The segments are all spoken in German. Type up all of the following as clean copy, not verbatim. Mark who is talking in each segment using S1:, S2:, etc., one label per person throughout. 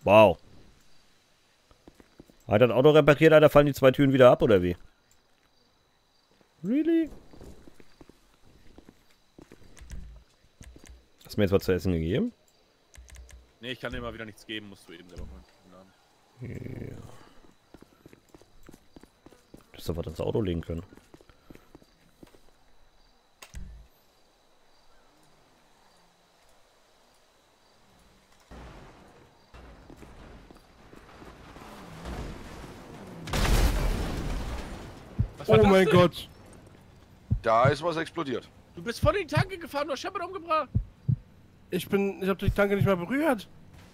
S1: Wow. Hat das Auto repariert, Alter, fallen die 2 Türen wieder ab, oder wie? Really? Hast du mir jetzt was zu essen gegeben?
S2: Nee, ich kann dir mal wieder nichts geben, musst du eben selber holen.
S1: Ja. Das ist doch was ins Auto legen können.
S2: Was war
S3: Oh
S2: das
S3: mein
S2: denn?
S3: Gott.
S4: Da ist was explodiert.
S2: Du bist voll in die Tanke gefahren, du hast Shepard umgebracht.
S3: Ich hab die Tanke nicht mal berührt.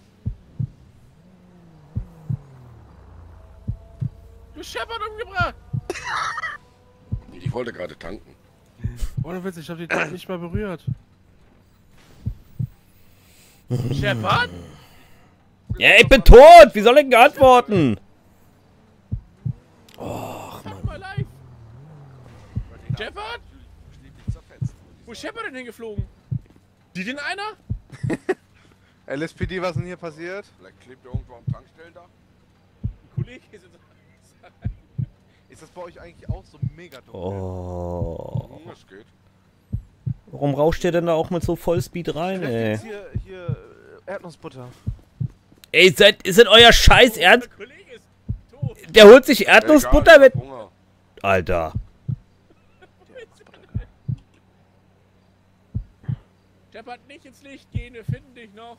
S2: Du hast Shepard umgebracht.
S4: Ich wollte gerade tanken.
S3: Ohne Witz, ich hab die Tanke nicht mal berührt.
S2: Shepard?
S1: Ja, ich bin tot! Wie soll ich denn antworten?
S2: Sag mal live. Shepard? Wo ist Shepard denn hingeflogen? Die denn einer?
S5: LSPD, was denn hier passiert?
S4: Vielleicht klebt er irgendwo am Tankstellendach.
S2: Ein Kollege ist jetzt...
S5: Ist das bei euch eigentlich auch so mega dunkel?
S1: Oh.
S4: Das geht.
S1: Warum rauscht der denn da auch mit so Vollspeed rein, ey?
S5: Jetzt hier Erdnussbutter.
S1: Ey, ist das euer Scheiß Ernst?
S2: Der Kollege ist tot.
S1: Der holt sich Erdnussbutter
S4: Egal,
S1: mit...
S4: ich hab Hunger.
S1: Alter.
S2: Shepard, nicht ins Licht gehen, wir finden dich noch.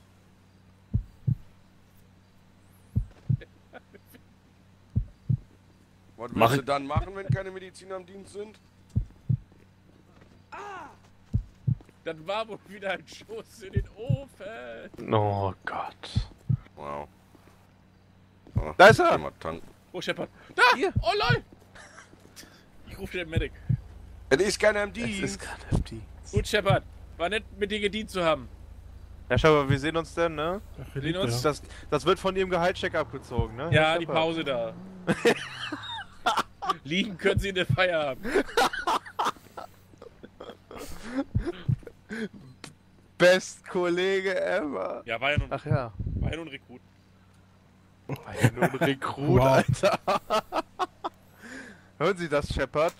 S4: Was
S1: Mach
S4: willst du
S1: ich-
S4: dann machen, wenn keine Mediziner im Dienst sind?
S2: Dann war wohl wieder ein Schuss in den Ofen.
S5: Oh Gott.
S4: Wow. Ah,
S5: Da ist er!
S4: geh mal tanken.
S2: Wo ist Shepard? Da!
S5: Hier.
S2: Oh lol! Ich rufe den Medic.
S4: Es ist keiner im
S5: Es
S4: Dienst.
S5: ist gerade heftig.
S2: Gut, Shepard. War nett, mit dir gedient zu haben.
S5: Ja, schau mal, wir sehen uns denn, ne?
S3: Ach,
S2: Sehen uns?
S5: Das wird von ihrem Gehaltscheck abgezogen, ne?
S2: Ja,
S5: Herr
S2: die
S5: Shepard?
S2: Pause da. Liegen können sie in der Feier haben.
S5: Best Kollege ever.
S2: Ja, war ja nur,
S5: Ach ja.
S2: war ja nur ein Rekrut.
S5: War ja nur ein Rekrut,
S3: Wow.
S5: Alter. Hören Sie das, Shepard?